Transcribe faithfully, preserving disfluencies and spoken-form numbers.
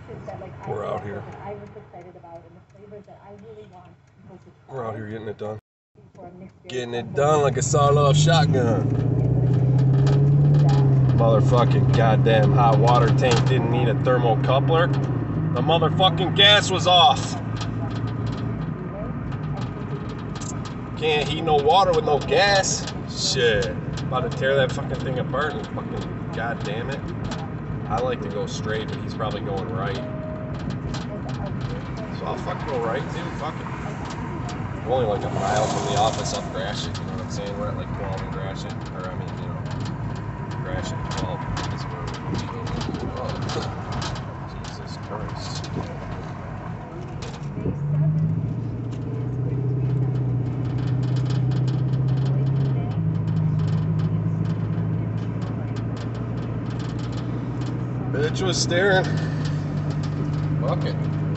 We're out here. We're out here getting it done. Getting it done like a sawed-off shotgun. Motherfucking goddamn hot water tank didn't need a thermocoupler. The motherfucking gas was off. Can't heat no water with no gas. Shit. About to tear that fucking thing apart and fucking goddamn it. I like to go straight, but he's probably going right. So I'll fucking go right too. Fuck it. We're only like a mile from the office up Gratiot, you know what I'm saying? We're at like twelve in Gratiot. Or I mean, you know, Gratiot twelve is where we go. Oh, Jesus Christ. Bitch was staring. Fuck it.